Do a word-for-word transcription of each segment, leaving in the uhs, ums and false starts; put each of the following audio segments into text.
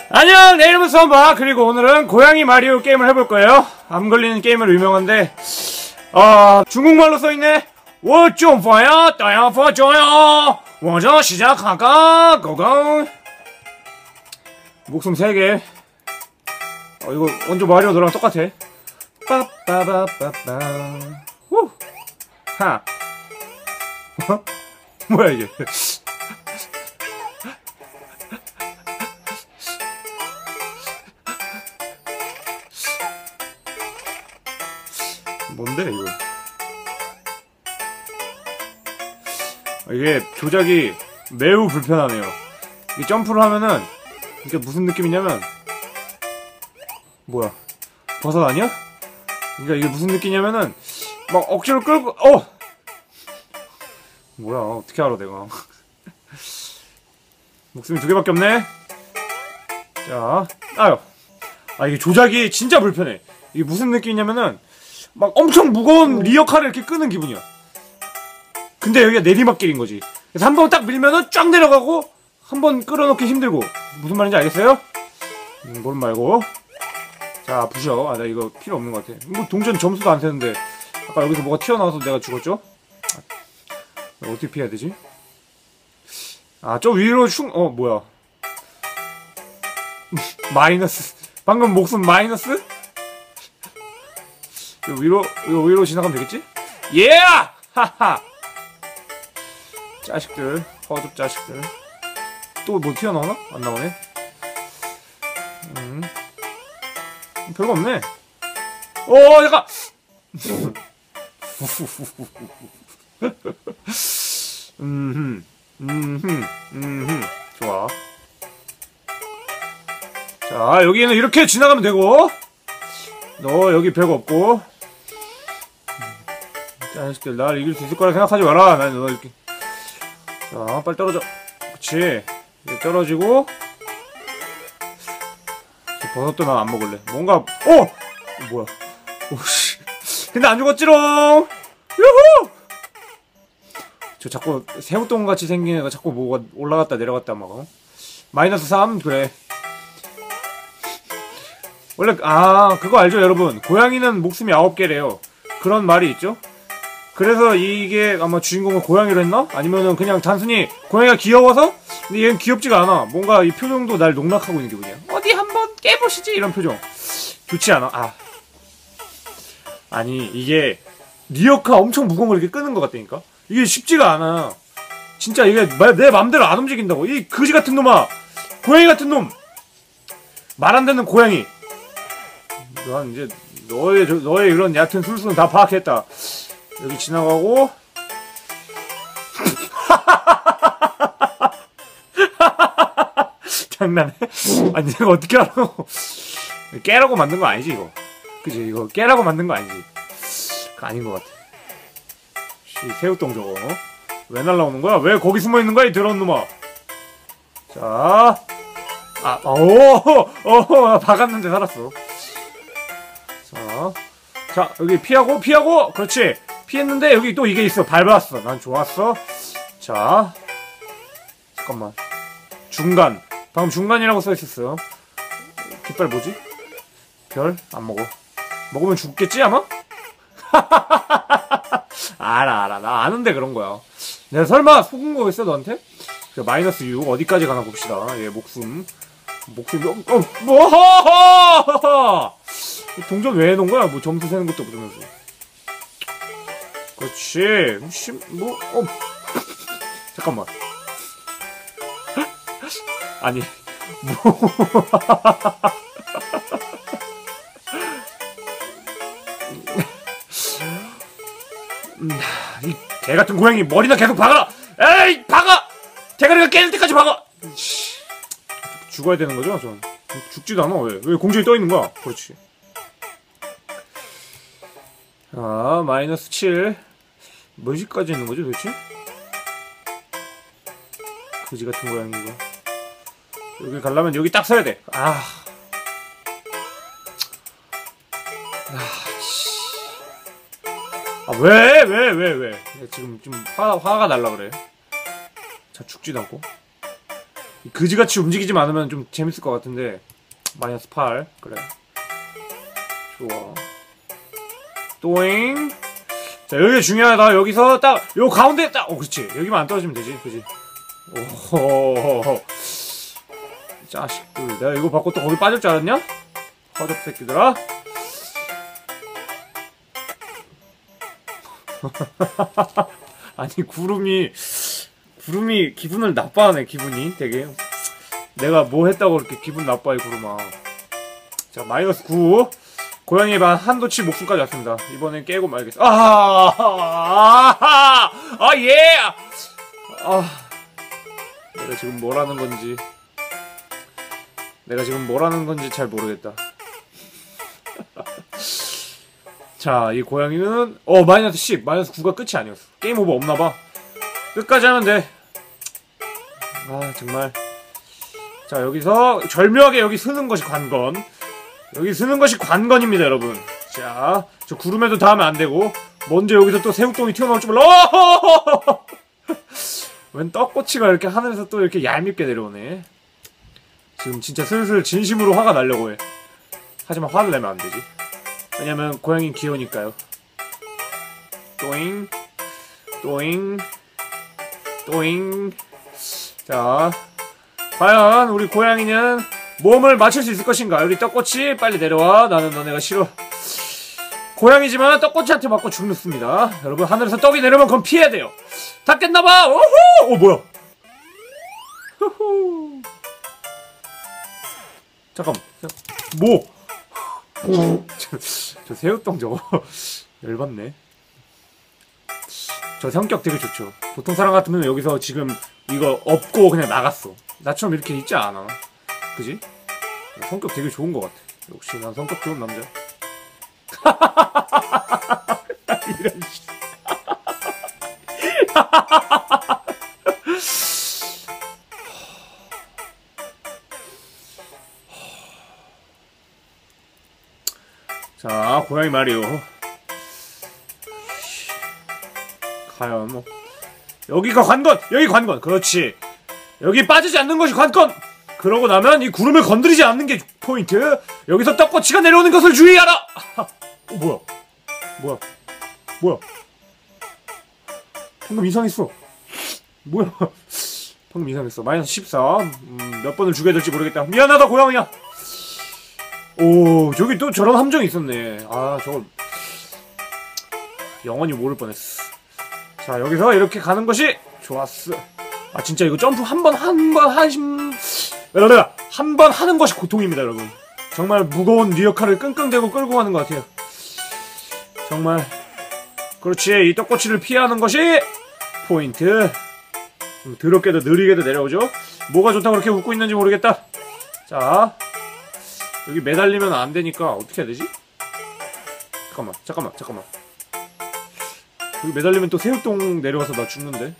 안녕, 내 이름은 썸바. 그리고 오늘은 고양이 마리오 게임을 해볼 거예요. 암 걸리는 게임으로 유명한데, 어, 중국말로 써있네. 我좀 봐야, 따야 봐줘요. 먼저 시작할까? 고고. 목숨 세 개. 어, 이거 원조 마리오 너랑 똑같아. 빠빠바빠빠. 후. 하. 어? 뭐야, 이게. 뭔데 이거? 이게 조작이 매우 불편하네요. 이 점프를 하면은 이게 무슨 느낌이냐면, 뭐야, 버섯 아니야? 그러니까 이게 무슨 느낌이냐면은 막 억지로 끌고 어 뭐야, 어떻게 알아 내가. 목숨이 두 개밖에 없네. 자, 아유, 아 이게 조작이 진짜 불편해. 이게 무슨 느낌이냐면은 막 엄청 무거운 리어카를 이렇게 끄는 기분이야. 근데 여기가 내리막길인 거지. 그래서 한 번 딱 밀면은 쫙 내려가고 한 번 끌어넣기 힘들고. 무슨 말인지 알겠어요? 음, 모른 말고. 자, 부셔. 아, 나 이거 필요 없는 것 같아. 뭐 동전 점수도 안 세는데 아까 여기서 뭐가 튀어나와서 내가 죽었죠? 아, 어떻게 피해야 되지? 아, 저 위로 슝, 어, 뭐야. 마이너스. 방금 목숨 마이너스? 위로, 이거 위로 지나가면 되겠지? 예! 하하! 자식들, 허접 자식들. 또 뭐 튀어나오나? 안 나오네? 음. 별거 없네. 오, 잠깐! 음흠, 음흠, 음흠. 좋아. 자, 여기는 이렇게 지나가면 되고, 너 여기 별거 없고. 자식들, 나를 이길 수 있을 거라 생각하지 마라. 난 너 이렇게. 자, 빨리 떨어져. 그치. 이제 떨어지고. 버섯도 난 안 먹을래. 뭔가, 어! 뭐야. 오씨. 근데 안 죽었지롱! 유후! 저 자꾸 새우똥 같이 생긴 애가 자꾸 뭐가 올라갔다 내려갔다 막. 어? 마이너스 삼? 그래. 원래, 아, 그거 알죠, 여러분? 고양이는 목숨이 아홉 개래요. 그런 말이 있죠? 그래서 이게 아마 주인공을 고양이로 했나? 아니면은 그냥 단순히 고양이가 귀여워서? 근데 얘는 귀엽지가 않아. 뭔가 이 표정도 날 농락하고 있는 기분이야. 어디 한번 깨보시지? 이런 표정. 좋지 않아? 아. 아니, 이게 리어카 엄청 무거운 걸 이렇게 끄는 것 같다니까? 이게 쉽지가 않아. 진짜 이게 내 맘대로 안 움직인다고. 이 거지 같은 놈아! 고양이 같은 놈! 말 안 듣는 고양이! 난 이제 너의, 너의 이런 얕은 술수는 다 파악했다. 여기 지나가고. 장난해? 아니 내가 어떻게 알아? 깨라고 만든 거 아니지 이거? 그치, 이거 깨라고 만든 거 아니지? 그거 아닌 것 같아. 씨, 새우똥 저거 왜 날라오는 거야? 왜 거기 숨어있는 거야 이 더러운 놈아. 자, 아, 오, 오, 박았는데 살았어. 자, 자, 여기 피하고 피하고. 그렇지. 피했는데 여기 또 이게 있어. 밟았어. 난 좋았어. 자, 잠깐만. 중간. 방금 중간이라고 써있었어요. 깃발 뭐지? 별? 안 먹어. 먹으면 죽겠지 아마? 알아 알아. 나 아는데 그런 거야. 내가 설마 속은 거겠어 너한테? 마이너스 육 어디까지 가나 봅시다. 얘 목숨. 목숨이 어, 어, 뭐 동전 왜 해놓은 거야? 뭐 점수 세는 것도 모르면서. 그렇지. 심, 뭐, 어. 잠깐만. 아니, 뭐. 음, 이 개 같은 고양이 머리나 계속 박아라! 에이! 박아! 대가리가 깨질 때까지 박아! 죽어야 되는 거죠? 전. 죽지도 않아. 왜? 왜 공중에 떠 있는 거야? 그렇지. 아, 마이너스 칠. 몇 시까지 있는 거지 도대체? 그지 같은 고양이 이거. 여기 가려면 여기 딱 서야 돼. 아. 아, 씨. 아, 왜? 왜? 왜? 왜? 지금 좀 화, 화가 날라 그래. 자, 죽지도 않고. 그지같이 움직이지만 않으면 좀 재밌을 것 같은데. 마이너스 팔. 그래. 좋아. 또잉. 자, 여기가 중요하다. 여기서 딱, 요 가운데 딱, 어, 그렇지. 여기만 안 떨어지면 되지. 그지? 오호호호. 자식들. 내가 이거 받고 또 거기 빠질 줄 알았냐? 허접 새끼들아. 아니, 구름이, 구름이 기분을 나빠하네, 기분이. 되게. 내가 뭐 했다고 그렇게 기분 나빠해, 구름아. 자, 마이너스 구. 고양이의 반 한도치 목숨까지 왔습니다. 이번엔 깨고 말겠어. 아, 아, 아, 아, 예! 아, 내가 지금 뭐라는 건지. 내가 지금 뭐라는 건지 잘 모르겠다. 자, 이 고양이는, 어, 마이너스 십. 마이너스 구가 끝이 아니었어. 게임 오버 없나봐. 끝까지 하면 돼. 아, 정말. 자, 여기서 절묘하게 여기 쓰는 것이 관건. 여기 쓰는 것이 관건입니다, 여러분. 자, 저 구름에도 닿으면 안 되고, 먼저 여기서 또 새우똥이 튀어나올 줄 몰라. 어허허허허! 웬 떡꼬치가 이렇게 하늘에서 또 이렇게 얄밉게 내려오네. 지금 진짜 슬슬 진심으로 화가 나려고 해. 하지만 화를 내면 안 되지. 왜냐면 고양이는 귀여우니까요. 또잉, 또잉, 또잉. 자, 과연 우리 고양이는 몸을 맞출 수 있을 것인가? 우리 떡꼬치 빨리 내려와. 나는 너네가 싫어. 고양이지만 떡꼬치한테 맞고 죽습니다. 여러분, 하늘에서 떡이 내려오면 그건 피해야 돼요. 다 깼나봐. 오호! 어, 뭐야? 후후. 잠깐만. 뭐? 저, 저 새우똥 저거 열받네. 저 성격 되게 좋죠. 보통 사람 같으면 여기서 지금 이거 업고 그냥 나갔어. 나처럼 이렇게 있지 않아. 그지? 성격 되게 좋은 것 같아. 역시 난 성격 좋은 남자. 이런 씨. 자, 고양이 말이요. 과연 뭐 여기가 관건! 여기 관건! 그렇지. 여기 빠지지 않는 것이 관건! 그러고 나면 이 구름을 건드리지 않는 게 포인트. 여기서 떡꼬치가 내려오는 것을 주의하라. 어, 뭐야? 뭐야? 뭐야? 방금 이상했어. 뭐야? 방금 이상했어. 마이너스 십삼. 음, 몇 번을 죽여야 될지 모르겠다. 미안하다 고양이야. 오, 저기 또 저런 함정이 있었네. 아, 저걸 영원히 모를 뻔했어. 자, 여기서 이렇게 가는 것이 좋았어. 아, 진짜 이거 점프 한 번 한 번 하심 한 번 하는 것이 고통입니다, 여러분. 정말 무거운 리어카를 끙끙대고 끌고 가는 것 같아요. 정말. 그렇지. 이 떡꼬치를 피하는 것이 포인트. 음, 더럽게도 느리게도 내려오죠. 뭐가 좋다고 그렇게 웃고 있는지 모르겠다. 자, 여기 매달리면 안 되니까 어떻게 해야 되지? 잠깐만, 잠깐만, 잠깐만. 여기 매달리면 또 새우똥 내려와서 나 죽는데.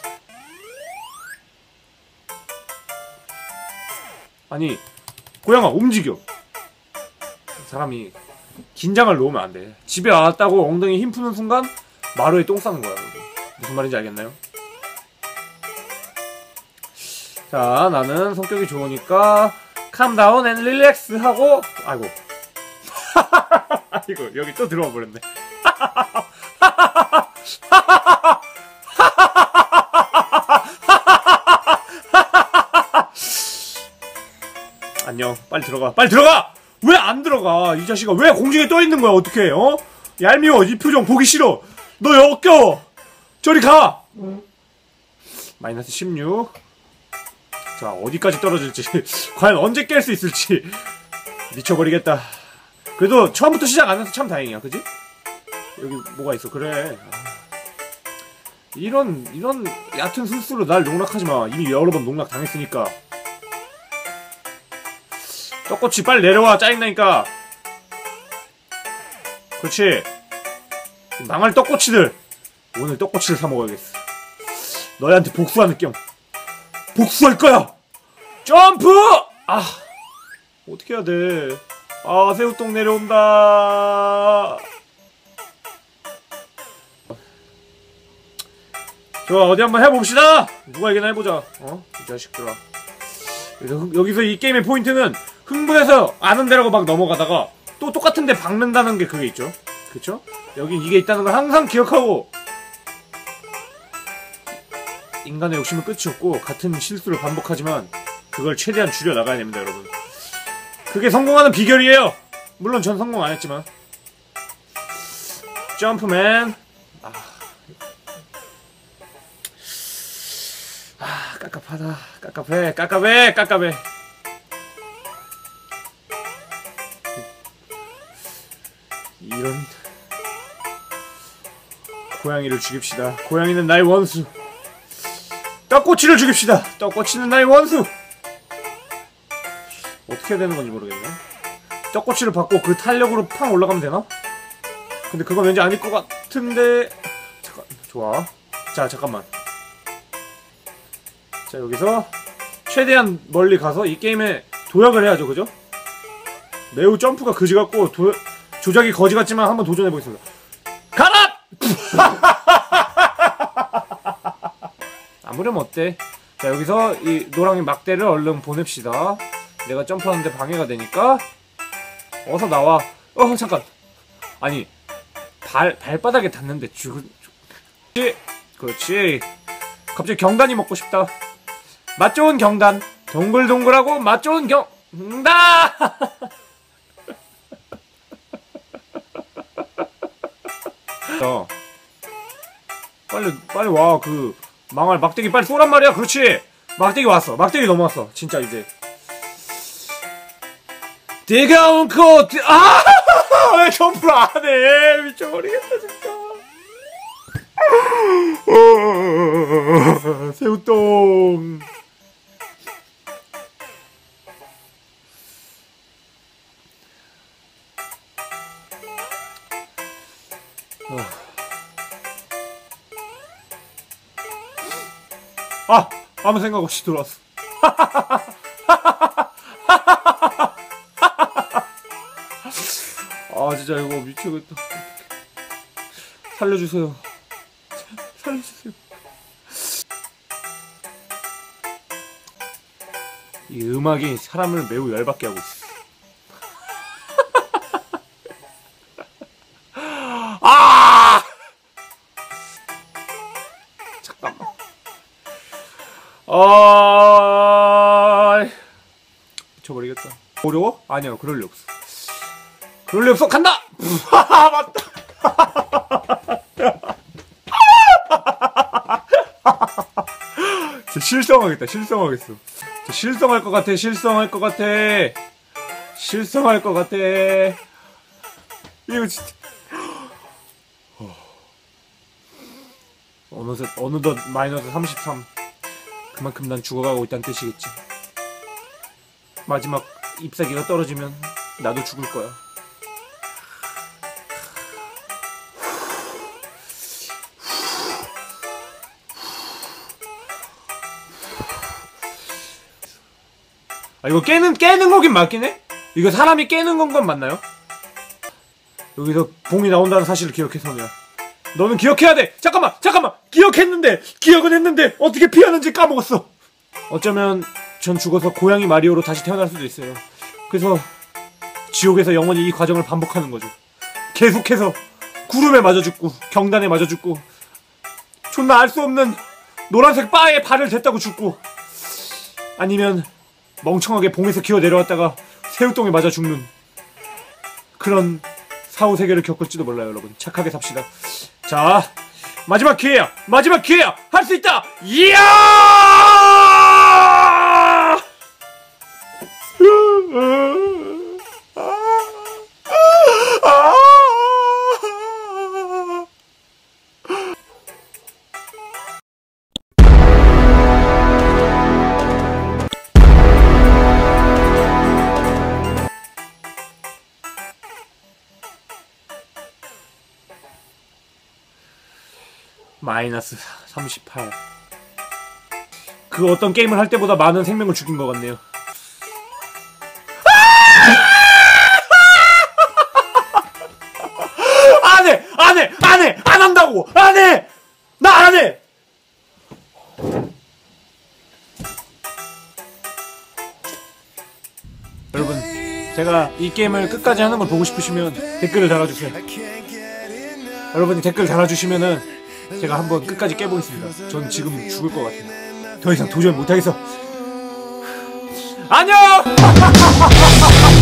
아니, 고양아 움직여. 사람이 긴장을 놓으면 안 돼. 집에 왔다고 엉덩이 힘 푸는 순간 마루에 똥 싸는 거야. 여러분. 무슨 말인지 알겠나요? 자, 나는 성격이 좋으니까 calm down and relax 하고, 아이고. 아이고, 여기 또 들어와 버렸네. 안녕. 빨리 들어가. 빨리 들어가! 왜 안 들어가? 이 자식아 왜 공중에 떠 있는 거야? 어떡해? 어? 얄미워. 이 표정 보기 싫어. 너 역겨워. 저리 가. 응. 마이너스 십육. 자, 어디까지 떨어질지 과연 언제 깰 수 있을지 미쳐버리겠다. 그래도 처음부터 시작 안 해서 참 다행이야. 그지? 여기 뭐가 있어. 그래. 이런 이런 얕은 술수로 날 농락하지마. 이미 여러 번 농락 당했으니까. 떡꼬치 빨리 내려와. 짜증나니까. 그렇지. 망할 떡꼬치들. 오늘 떡꼬치를 사 먹어야겠어. 너희한테 복수하는 겸 복수할 거야. 점프! 아, 어떻게 해야 돼? 아, 새우똥 내려온다. 좋아, 어디 한번 해봅시다. 누가 이기나 해보자. 어? 이 자식들아. 그래서 여기서 이 게임의 포인트는 흥분해서 아는 데라고 막 넘어가다가 또 똑같은 데 박는다는 게 그게 있죠. 그쵸? 여기 이게 있다는 걸 항상 기억하고 인간의 욕심은 끝이 없고 같은 실수를 반복하지만 그걸 최대한 줄여나가야 됩니다, 여러분. 그게 성공하는 비결이에요! 물론 전 성공 안 했지만. 점프맨. 아, 아 깝깝하다. 깝깝해, 깝깝해, 깝깝해. 이런. 고양이를 죽입시다. 고양이는 나의 원수. 떡꼬치를 죽입시다. 떡꼬치는 나의 원수. 어떻게 해야 되는 건지 모르겠네. 떡꼬치를 받고 그 탄력으로 팡 올라가면 되나? 근데 그건 왠지 아닐 것 같은데. 잠깐, 좋아. 자, 잠깐만. 자, 여기서 최대한 멀리 가서 이 게임에 도약을 해야죠, 그죠? 매우 점프가 그지 같고 도, 조작이 거지 같지만 한번 도전해 보겠습니다. 가라! 아무렴 어때? 자, 여기서 이 노랑이 막대를 얼른 보냅시다. 내가 점프하는데 방해가 되니까. 어서 나와. 어, 잠깐. 아니, 발, 발바닥에 닿는데 죽은. 그렇지. 그렇지. 갑자기 경단이 먹고 싶다. 맛 좋은 경단. 동글동글하고 맛 좋은 경단! 어. 빨리, 빨리 와. 그, 망할 막대기 빨리 쏘란 말이야. 그렇지. 막대기 왔어. 막대기 넘어왔어. 진짜 이제. 뜨거운 코트. 아! 왜 점프를 안 해? 미쳐버리겠다, 진짜. 새우똥. 아! 아무 생각 없이 들어왔어. 아, 진짜 이거 미치겠다. 살려주세요. 살려주세요. 이 음악이 사람을 매우 열받게 하고 있어. 아! 잠깐만. 아, 미쳐버리겠다. 어려워? 아니야, 그럴 리 없어. 그럴 리 없어. 간다! 맞다. 진짜 실성하겠다. 실성하겠어. 진짜 실성할 것 같아. 실성할 것 같아. 실성할 것 같아. 이거 진짜. 어느새 어느덧 마이너스 삼십삼. 그만큼 난 죽어가고 있다는 뜻이겠지. 마지막 잎사귀가 떨어지면 나도 죽을 거야. 아, 이거 깨는, 깨는 거긴 맞긴 해? 이거 사람이 깨는 건 건 맞나요? 여기서 봉이 나온다는 사실을 기억해서냐. 너는 기억해야 돼! 잠깐만! 잠깐만! 기억했는데! 기억은 했는데! 어떻게 피하는지 까먹었어! 어쩌면 전 죽어서 고양이 마리오로 다시 태어날 수도 있어요. 그래서 지옥에서 영원히 이 과정을 반복하는 거죠. 계속해서 구름에 맞아 죽고 경단에 맞아 죽고 존나 알 수 없는 노란색 바에 발을 댔다고 죽고 아니면 멍청하게 봉에서 기어 내려왔다가 새우똥에 맞아 죽는 그런 사후세계를 겪을지도 몰라요, 여러분. 착하게 삽시다. 자, 마지막 기회야! 마지막 기회야! 할 수 있다! 이야! 마이너스 삼십팔. 그 어떤 게임을 할 때보다 많은 생명을 죽인 것 같네요. 안 해! 안 해! 안 해! 안 한다고! 안 해! 나 안 해! 여러분 제가 이 게임을 끝까지 하는 걸 보고 싶으시면 댓글을 달아주세요. 여러분이 댓글 달아주시면은 제가 한번 끝까지 깨보겠습니다. 전 지금 죽을 것 같아요. 더 이상 도저히 못하겠어. 안녕!